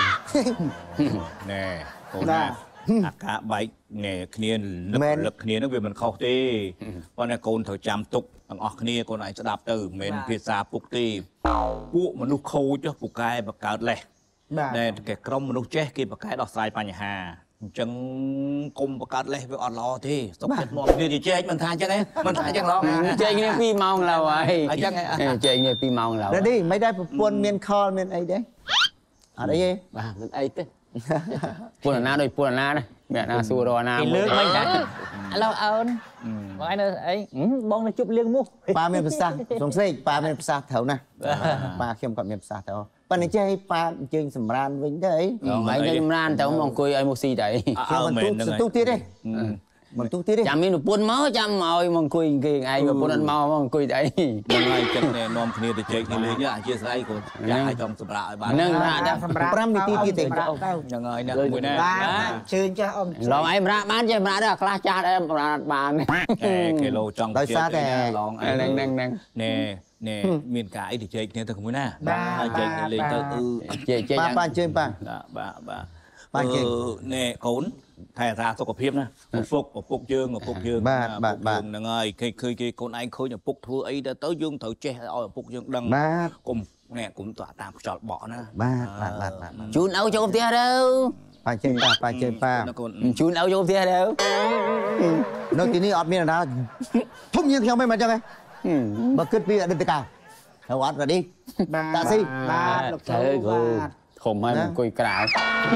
Nè, cô nè. Cả bảy nè kia lực lực kia nó vì mình khâu tê. Còn này con thở chăm tục bằng ọc kia con này sẽ đạp từ mình phía xa phục tê. Vụ mà nó khâu cho phục cái và cả lẹ. Đây cái crom mà nó chết kia và cái đọt sai pa nhà hà. Chẳng cùng và cả lẹ với ọt lo thế. Sống chết mòn kia thì chết mình thay chắc ấy. Mình thay chắc lo. Chơi nghe phi mong là vậy. Chơi nghe phi mong là. Đây đi mấy đây buôn miền kho miền ấy đấy. Ở đây gì? Bà miền ấy thế. Buồn là na đây, buồn là na đây. Mẹ na xua rồi na. Cái lương mấy đã. Alo ơn. Bọn anh ấy, bông nó chụp lương mua. Ba miền Bắc, sống xây, ba miền Bắc thấu nè. Ba khiêm cọp miền Bắc thấu. Bạn này chơi ba chơi sầm ran vĩnh đấy. Mấy chơi sầm ran thấu mong cười ai một xì đấy. Khiêm mình tu tiết đi. Mình tu tiết đi. Chăm mình buồn máu chăm mồi mong cười kì ai mà buồn ăn mau mong cười đấy. Đang ai chân này nom kia thì chơi đi lên nhá, chia sẻ con. Dạ ai trong sầm rạ bạn. Nâng ra đã. Pram đi tiết tiết tiền. Đang ơi nè, người nè. Chơi cho ông. Lòng em ra bán chơi ra đó, class cha em ra bàn. Cái lô trong đôi xa thì lòng nè nè nè nè nè miền cái thì chơi kia thôi không muốn nè. Ba chơi lên tới ư. Chơi chơi. Ba ba chơi ba. Ba ba. Ba chơi. Nè cốn. Thay ra tôi có phim nè, một phút, một phút dương, một phút dương, ba ba ba, nè ơi, khi khi khi con anh khơi nhà phút thua ấy đã tới dương thử che, ôi phút dương đằng, ba, cùng nè cũng tỏa tạm chọn bỏ nè, ba ba ba ba, chú nấu cho công ty đâu, ba chơi ba, ba chơi ba, chú nấu cho công ty đâu, nói cái này ọt miên là thông nhiên theo mấy mà cho cái, bật cất bi ở đây cả, theo ọt rồi đi, tạ si, ba, lục trời ơi, khom hay mình cười cào.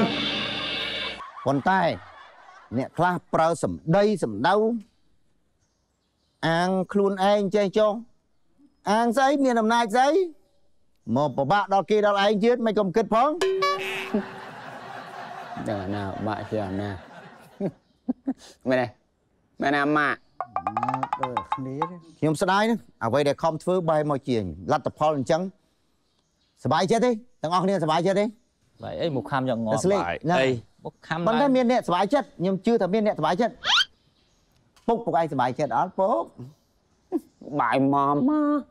Còn tay nè khla prao sầm đây sầm đâu ăn khuôn anh chơi cho ăn giấy miền đồng nai giấy một bộ bạn đó kia đó là anh chết mày cầm kết phóng đừng nào bạn chưa nào mày này mày nào mà nhưng sao đây nữa à vậy để không phứ bay mọi chuyện lát tập phao trắng sờ bài chết đi thằng ông kia sờ bài chết đi vậy ấy một khăm cho ngon vậy đây một khăm bắn cái miền nẹt sờ bài chết nhưng chưa thằng miền nẹt sờ bài chết phúc một ai sờ bài chết đó phúc bài mòm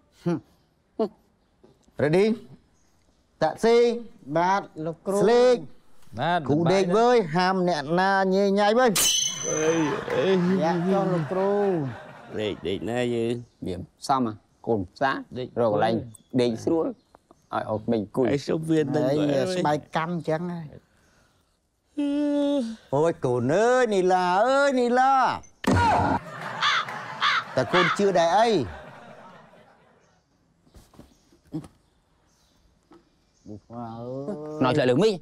rồi đi taxi ba lục cru slick cụ địch với hàm nẹt na nhẹ nhảy với dạ cho lục cru để để nơi gì điểm xong mà cùng giá rồi lại để xuống ở mình cùi sống viên đấy bài căm chẳng ai ôi cồn ơi nì là ơi nì là ta cồn chưa đại ấy nói lại được mi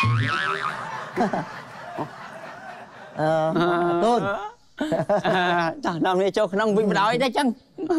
tôn chẳng làm gì cho năng vinh đói đấy chăng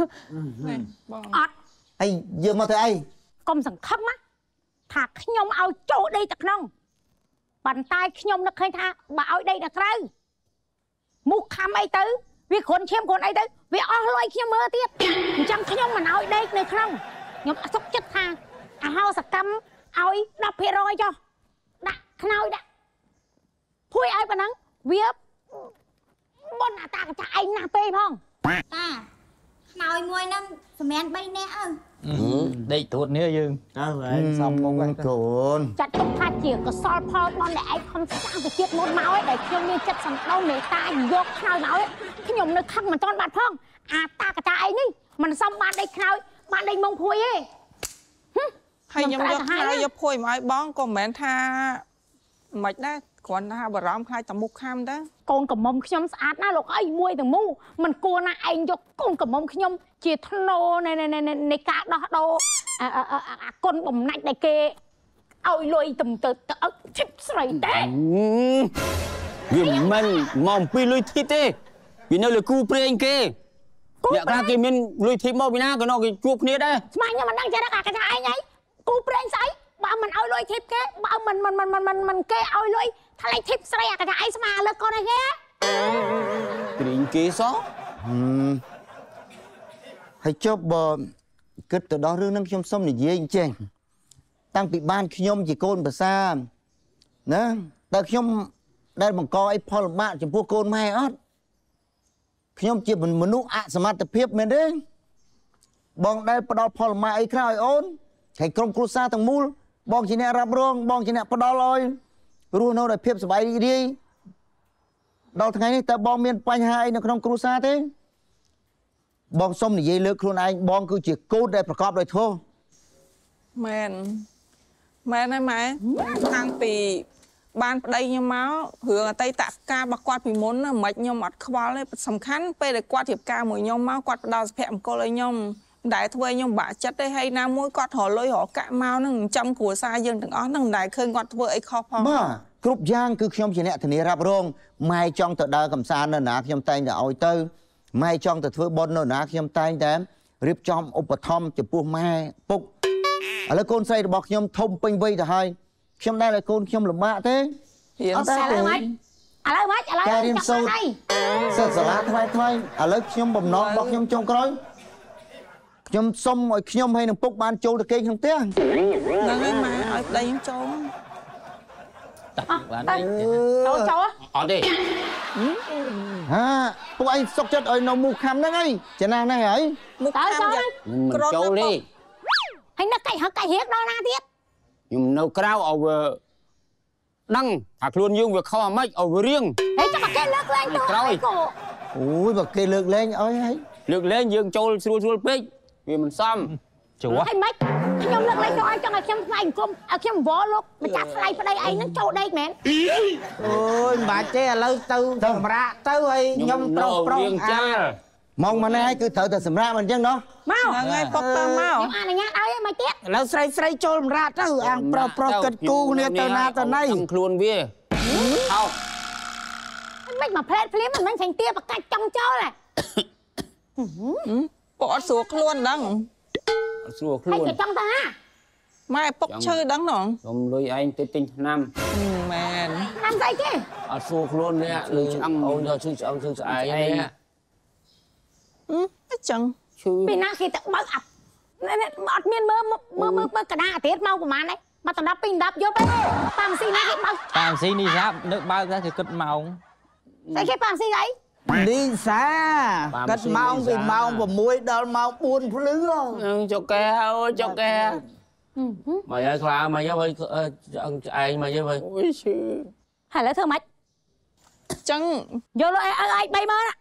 ai vừa mà thấy ai កុំសង្ឃឹមណាថាខ្ញុំឲ្យចូលដីទៅក្នុងប៉ុន្តែខ្ញុំនឹកឃើញថាបើឲ្យដីទៅក្រៅមុខខំអីទៅវាគ្រុនឈាមគ្រុនអីទៅវាអស់លុយខ្ញុំមើលទៀតអញ្ចឹងខ្ញុំមិនឲ្យដីនៅក្នុងខ្ញុំសុខចិត្តថាអាហោសកម្មឲ្យ 10% ចុះដាក់ខ្នើយដាក់ភួយឲ្យប៉ុណ្ណឹងវាបុនអាតាកចាឯងណាស់ពេកផងតា ខ្នើយមួយហ្នឹងសម្រាប់ 3 នាក់អើដេកត្រួតនេះយើងអើហើយសំមុខហ្នឹងកូនចាត់ទុកថាជាកសលផលបនដែលឯងខំសាងទៅជាតិមុនមកឯងដែលខ្ញុំមានចិត្តសំដៅមេត្តាយកខ្នើយមកខ្ញុំនៅខឹងមិនទាន់បាត់ផងអាតាកតាឯងនេះមិនសមបានដេកខ្នើយបានដេកមុងភួយទេហហើយខ្ញុំយកខ្លាយកភួយមកឲ្យបងក៏មិនមែនថាមិនដែរគ្រាន់ថាបារម្ភខ្លាចតមុខខាំដែរកូនកំមុំខ្ញុំស្អាតណាស់លោកអីមួយទាំងមូលមិនគួរណាឯងយកកូនកំមុំខ្ញុំជាធ្នូនៃនៃការដោះដូរអាគុណបំណាច់ដែលគេឲ្យលុយទៅទៅអត់ឈិបស្រីតែវាមិនមកពីលុយធីបទេវានៅលើគូព្រេងគេអ្នកខ្លះគេមានលុយធីបមកពីណាក៏នៅគេជួបគ្នាដែរស្មាខ្ញុំមិនដឹងចេះថាគេថាឯងហីគូព្រេងស្អីបើមិនឲ្យលុយធីបគេបើមិនមិនមិនមិនមិនគេឲ្យលុយថ្លៃធីបស្រីអាគេថាឯងស្មាលើកូនឯងគេព្រេងគេសោះហើយចុះបើគិតទៅដល់រឿងហ្នឹងខ្ញុំសុំនិយាយអញ្ចឹងតាំងពីបានខ្ញុំជាកូនប្រសាណាតើខ្ញុំដែលបង្កអីផលលំបាកចំពោះកូនម៉ែអត់ខ្ញុំជាមនុស្សអសមត្ថភាពមែនទេបងដែលផ្ដល់ផលលំបាកអីខ្លះឲ្យអូនហើយក្រុមគ្រួសារទាំងមូលបងជាអ្នករ៉ាប់រងបងជាអ្នកផ្ដល់ឲ្យរស់នៅដោយភាពសុខរីករាយដល់ថ្ងៃនេះតើបងមានបញ្ហាអីនៅក្នុងគ្រួសារទេបងសុំនិយាយលើកខ្លួនឯងបងគឺជាកូនដែលប្រកបដោយធម៌មែនមែនហើយម៉ែតាំងពីបានប្តីខ្ញុំមករឿងអតីតកាលរបស់គាត់ពីមុនណាមិនខ្ញុំអត់ខ្វល់ទេសំខាន់ពេលដែលគាត់រៀបការមួយខ្ញុំមកគាត់ផ្ដល់សុភមង្គលឲ្យខ្ញុំមិនដែលធ្វើឲ្យខ្ញុំបាក់ចិត្តទេហើយណាមួយគាត់រលុយរកាក់មកនឹងចំគ្រួសារយើងទាំងអស់នឹងមិនដែលឃើញគាត់ធ្វើអីខុសផងបាទគ្រប់យ៉ាងគឺខ្ញុំជាអ្នកធានារ៉ាប់រងម៉ែចង់ទៅដើរកំសាន្តនៅណាខ្ញុំតែងតែឲ្យទៅម៉ែចង់ទៅធ្វើបុណ្យនៅណាខ្ញុំតែងតែរៀបចំឧបត្ថម្ភចំពោះម៉ែពុកឥឡូវកូនស្រីរបស់ខ្ញុំធំពេញវ័យទៅហើយខ្ញុំដែលឲ្យកូនខ្ញុំលំបាកទេអត់តែឥឡូវម៉េចឥឡូវម៉េចឥឡូវការរៀនសូត្រសិស្សសាលាថ្លៃថ្លៃឥឡូវខ្ញុំបំណងរបស់ខ្ញុំចុងក្រោយខ្ញុំសុំឲ្យខ្ញុំហើយនឹងពុកបានចូលទៅគេក្នុងផ្ទះហ្នឹងហើយម៉ែឲ្យប្តីខ្ញុំចូលបានទេចូលចូលអត់ទេហាពួកឯងសុកចិត្តឲ្យនៅមូខាំហ្នឹងហើយចំណាស់នេះហើយមូខាំយ៉ាងក្រត់ចូលទេហើយនៅកៃហឹកកៃរៀបដល់ណាទៀតខ្ញុំនៅក្រៅឲ្យវាដឹងថាខ្លួនយើងវាខុសអាម៉េចឲ្យវារៀងហើយចាំគេលើកលែងទៅក្រោយអូយបើគេលើកលែងអើយហើយលើកលែងយើងចូលស្រួលស្រួលពេកវាមិនសមជួហើយម៉េចខ្ញុំលើកលែងទៅឲ្យចង់ឲ្យខ្ញុំថ្លៃអង្គមឲ្យខ្ញុំវល់លោកម្ចាស់ថ្លៃប្តីឯងហ្នឹងចូលដេកមែនអូយមិនបាច់ទេឥឡូវទៅសម្រាប់ទៅឲ្យខ្ញុំប្រុសប្រុសចាល់មកមកនេះគឺត្រូវតែសម្រាប់មិនអញ្ចឹងណោះមកហ្នឹងហើយពុកទៅមកខ្ញុំអនុញ្ញាតឲ្យឯងមកទៀតឥឡូវស្រីស្រីចូលសម្រាប់ទៅអាងប្រុសប្រុសគិតគូគ្នាទៅណាទៅណីខ្លួនវាអោមិនមកផ្លែតភ្លាមមិនមិនចាញ់ទាបកាច់ចង់ចូលហ៎ពុកអត់ស្រួលខ្លួនដឹងអត់ស្រួលខ្លួនហើយចង់ទៅណាម៉ែពុកឈឺដឹងណងខ្ញុំលុយឯងទៅទិញថ្នាំមែនថ្នាំស្អីគេអត់ស្រួលខ្លួននេះលុយឆ្អឹងអូនយកឈឺឆ្អឹងឈឺស្អែកនេះអញ្ចឹងឈឺពីណាគេទៅបើកអាប់អត់មានមើលមើលមើលមើលកណ្ដាលអាទៀតមកប្រហែលហ្នឹងមកដល់ពីដប់យកទៅប៉ាំស៊ីណាគេបើកប៉ាំស៊ីនេះសាប់នឹកបើកតែគេគិតម៉ោងស្អីគេប៉ាំស៊ីអីនេះសាគិតម៉ោងពីម៉ោង៦ដល់ម៉ោងបួនភ្លឺចុកកែអូចុកកែមកឲ្យខ្លាមកយកឲ្យឯងមកយកឲ្យអូយឈឺហើយឥឡូវធ្វើម៉េចអញ្ចឹងយកលុយឲ្យឯងបីម៉ឺន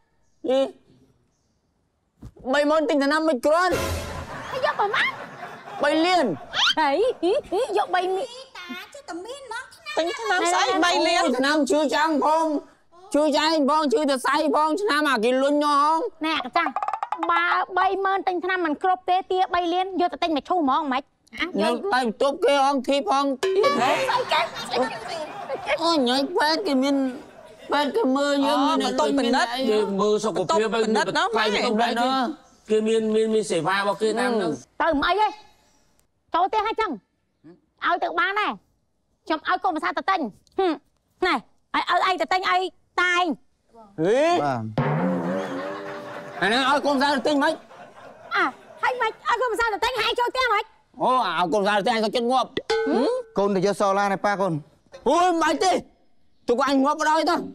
បីម៉ឺនទិញថ្នាំមិនគ្រាន់ហើយយកប្រមាណបីលានហើយយកបីមីតាជិះតែមានហ្មងទិញថ្នាំស្អីបីលានថ្នាំជឿចាំងផងជឿចែងបងជឿទៅសៃផងឆ្នាំអាគេលុញហងណែចាស់បើបីម៉ឺនទិញថ្នាំមិនគ្រប់ទេទាបីលានយកទៅទិញមកឈូហ្មងមិនយកតែបន្ទប់គេហងធីផងទៀតស្អីគេអូញ៉ៃពេទ្យគេមានពេទ្យគេមើលយើងមានបន្ទប់ពិនិត្យយើងមើលសុខភាពពិនិត្យណាខ្លាយបន្ទប់ដែរគេមានមានមានសេវារបស់គេតាមហ្នឹងទៅមិនអីទេចូលផ្ទះហើយចឹងឲ្យទៅបានដែរខ្ញុំឲ្យកូនភាសាទៅទិញណែឲ្យឲ្យឯងទៅទិញឲ្យតាឯងហេបាទអានេះឲ្យកូនភាសាទៅទិញមិនអ่ะហើយមិនឲ្យកូនភាសាទៅទិញហើយចូលផ្ទះមិនអូឲ្យកូនភាសាទៅទិញឲ្យគាត់ចិត្តងាប់កូនទៅយកសូឡានេះប៉ាកូនអូយមិនទេទុកអញងាប់បដ ாய் ទៅ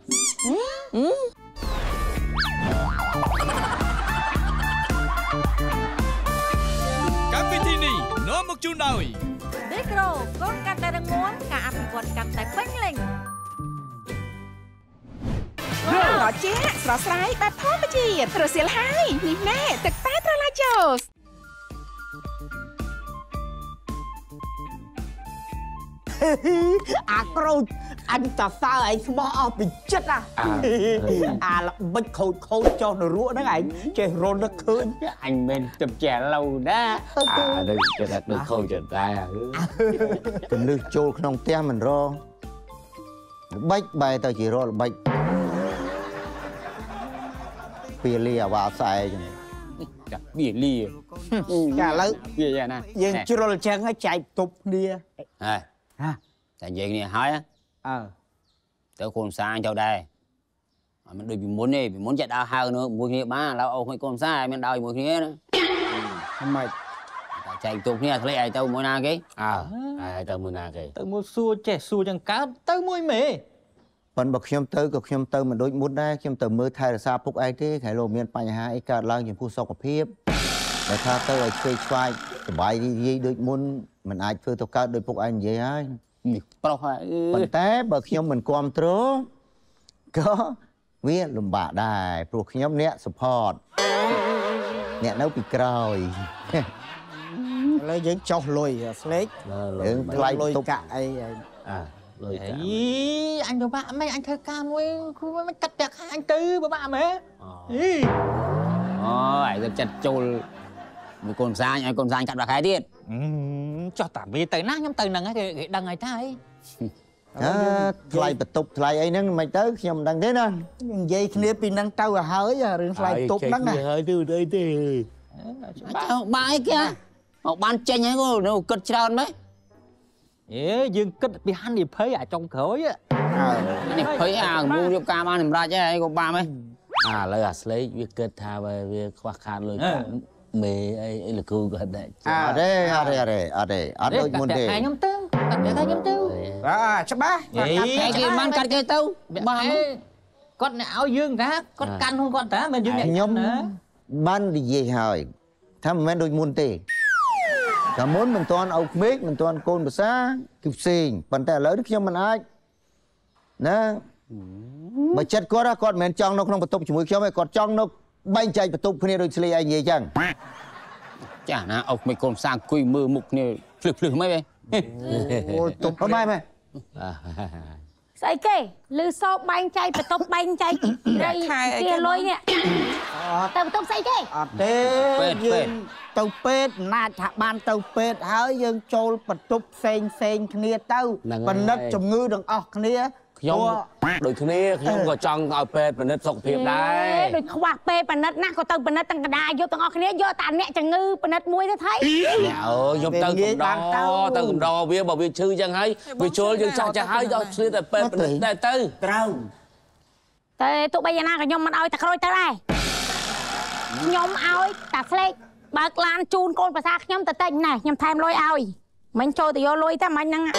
កម្មវិធីនេះនាំមកជូនដោយ Decro កូនកាន់តែរឹងមាំការអភិវឌ្ឍកាន់តែពេញលេញរសជាតិស្រស់ស្រាយបែបធម្មជាតិរសៀលហើយនេះណែទឹកតែត្រឡាចូសអាក្រូចអញតាសើឯងស្មោះអស់ពីចិត្តអាអាល្បិចខូចខូចចុះនរកហ្នឹងឯងចេះរត់នឹកឃើញ anh bên tập trẻ lâu đó à đây cho đặt được khâu trở ta កន្លឹះចូលក្នុងផ្ទះមិនរល្បិចបែរទៅជារល្បិចពីលីអាវ៉ាសែចឹង bìa lìa ចាឥឡូវ bìa vậy nè យើងជ្រុលចឹងឲ្យចែកទប់គ្នា này tại vì này hỏi á អើ tới con xa anh châu đây mình đôi bị muốn đi bị muốn chạy đau hai nữa mùi kia ba lao ông con xa mình đau mùi kia nữa mày chạy tục nha lấy ai tao mua na cái à ai tao mua na cái tới mua xua trẻ xua chẳng cá tới mua mề ប៉ុន្តែបើខ្ញុំទៅក៏ខ្ញុំទៅមិនដូចមុនដែរខ្ញុំទៅមើលថែរក្សាពុកឯងទេខែលោកមានបញ្ហាអីកើតឡើងចំពោះសុខភាពតែថាទៅឲ្យឆ្វេងឆ្វាយសុបាយរីករាយដូចមុនមិនអាចធ្វើទៅកើតដូចពុកឯងនិយាយហើយប្រុសហើយប៉ុន្តែបើខ្ញុំមិនគ្រប់គ្រងក៏វាលំបាកដែរព្រោះខ្ញុំអ្នក support អ្នកនៅពីក្រោយឥឡូវយើងចុះលុយស្លេកយើងថ្លៃលុយទុកកាក់អី à lôi cả ý anh bà bạn mấy anh thơ ca môi khu mấy cắt đẹp anh tư bà bạn mẹ ý ôi rất chặt trôi một con xa anh con xa cắt bạc hai tiết cho tạm vì tới nát nhóm từ nằng cái đằng ngày ta ấy ថ្លៃបន្ទប់ថ្លៃអីហ្នឹងមិនទៅខ្ញុំមិនដឹងទេណានិយាយគ្នាពីហ្នឹងទៅឲ្យហើយរឿងថ្លៃទប់ហ្នឹងណា hơi từ đây thì ba ấy kia họ ban tranh ấy cô nó cất tròn mấy ê dương cất bị hắn đi phơi ở trong khối á đi phơi à mua cho cam ăn làm ra chứ ai có ba mấy à lời à lấy việc kết tha về việc khoa khan lời mê ấy là cô gần đấy à đây à đây à đây à đây à đôi môn đề hai nhóm tư cắt hai nhóm tư à chắc ba cái kia ban cắt cái tao ba con áo dương ra con căn không con ta mình dương này nhóm ban đi về hỏi thăm men đôi môn đề cả muốn mình toàn ốc mít mình toàn côn bờ xa kịp xình bàn tay lớn khi mình ai nè mà chết có đó con mình trong nó không bật tục chỉ mũi khi mà còn trong nó bay chạy bật tục khi đôi xì anh gì chẳng chả na ốc mấy con sang quỳ mưa mục này phực phực mấy vậy ôi tục có mai mày ស្អីគេលឺសោបាញ់ចៃបន្ទប់បាញ់ចៃរៃគេលុយនេះទៅបន្ទប់ស្អីគេអត់ទេយើងទៅពេទ្យណាចថាបានទៅពេទ្យហើយយើងចូលបន្ទប់ផ្សេងផ្សេងគ្នាទៅពិនិត្យជំងឺទាំងអស់គ្នាខ្ញុំដូចគ្នាខ្ញុំក៏ចង់ឲ្យពេទ្យពិនិត្យសុខភាពដែរដូចខ្វះពេទ្យពិនិត្យណាក៏ទៅពិនិត្យទាំងកណ្ដាលយកទាំងអស់គ្នាយកតែអ្នកជំងឺពិនិត្យមួយទៅថៃអ្នកអើយខ្ញុំទៅកំដរទៅកំដរវាបើវាឈឺចឹងហើយវាជុលយើងចាស់ចាស់ហើយដល់ឆ្លៀតតែពេទ្យពិនិត្យដែរទៅត្រូវតែទោះបីយ៉ាងណាក៏ខ្ញុំមិនអោយតែក្រូចទៅដែរខ្ញុំអោយតែស្លេកបើកឡានជូនកូនប្រសាខ្ញុំទៅតិចណាស់ខ្ញុំថែមលុយអោយមិនចូលទៅយកលុយតែមិនហ្នឹង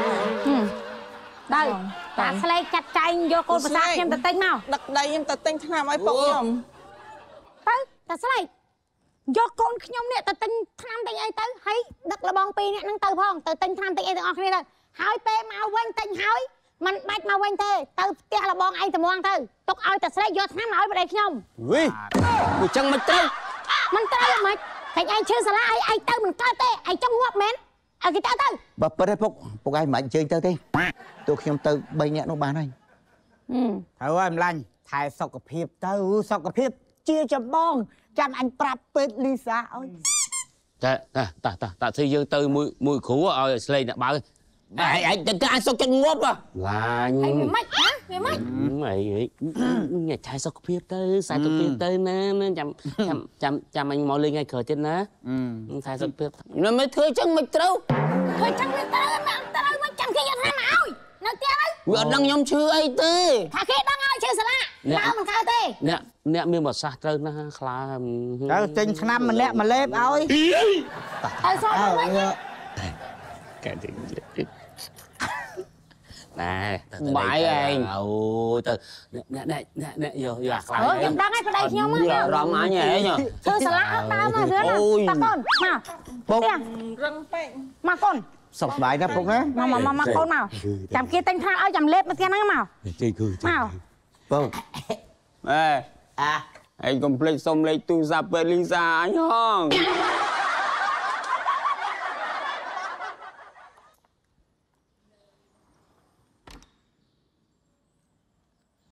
ដល់តាស្លេកចាត់ចែងយកកូនប្រសាខ្ញុំទៅតិចមកដឹកដីខ្ញុំទៅទិញថ្នាំឲ្យពុកខ្ញុំទៅតាស្លេកយកកូនខ្ញុំនេះទៅទិញថ្នាំទិញអីទៅហើយដឹកលបងពីរនាក់ហ្នឹងទៅផងទៅទិញថ្នាំទិញអីទាំងអស់គ្នាទៅហើយពេលមកវិញទិញហើយមិនបាច់មកវិញទេទៅផ្ទះលបងឯងត្មងទៅទុកឲ្យតាស្លេកយកថ្នាំឲ្យប្តីខ្ញុំវីអញ្ចឹងមិនត្រូវមិនត្រូវមិនតែឯងឈឺសាឡាឲ្យឯងទៅមិនកើតទេឯងចង់ងាប់មែនឲ្យគេទៅទៅបើពិតទេពុកពុកឯងមិនអញ្ជើញទៅទេទោះខ្ញុំទៅបីនាក់នោះបានហើយហើយអើយម្លាញ់ថែសុខភាពទៅសុខភាពជាចម្បងចាំអញប្រាប់ពេទ្យលីសាអើយតែតាតាតាធ្វើយើងទៅមួយមួយគ្រូឲ្យស្លេកអ្នកបើ ai ai cái anh sao chân ngốp à ឡាញឯងវាមិនហ៎វាមិនអីញ៉ាំឆៃសុខភាពទៅខ្សែសុខភាពទៅណាចាំចាំចាំចាំអញមកលេងថ្ងៃក្រោយទៀតណាខ្សែសុខភាព nó mới thưa chân mày trâu ធ្វើចឹងវាទៅមិនទៅមិនចាំគេយកថ្នាំមកឲ្យនៅផ្ទះទៅ vừa đang nhóm chưa ấy tê ថាគេដឹងឲ្យឈឺសាឡាឡើមិនកើតទេអ្នកអ្នកមានប្រសាសន៍ត្រូវណាខ្លាទៅទិញថ្នាំម្នាក់មកលេបឲ្យទៅសោះទៅវិញកែទីណែ bãi anh អូទៅអ្នកអ្នកអ្នកអ្នកយកយកខ្លាអើខ្ញុំដឹងហើយប្តីខ្ញុំហ្នឹង rầm anh nhỉ nhỉ ឈឺសាឡាអត់ដើមមករឿងណាតាកូនមកពុករឹងពេកមកកូនសុខសប្បាយណាពុកណាមកមកមកកូនមកចាំគេទិញថ្នាំឲ្យចាំលេបមកផ្ទះហ្នឹងមកទីគឺមកពុក ê anh complete xong lấy tu ra bên Lisa anh không